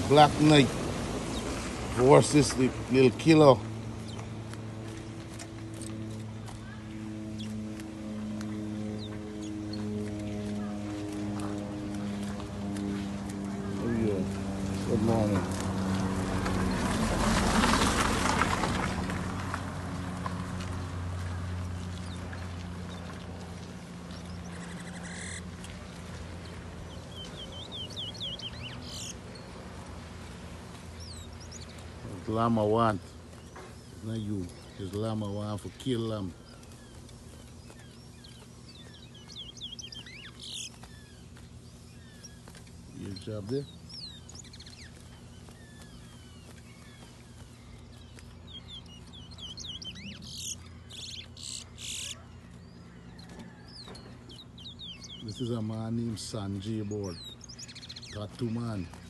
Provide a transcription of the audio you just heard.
Black Knight versus the little killer. Oh yeah. Good morning. It's llama want. It's not you. It's llama want for kill lamb. Your job there. This is a man named Sanjay Board. Tattoo man.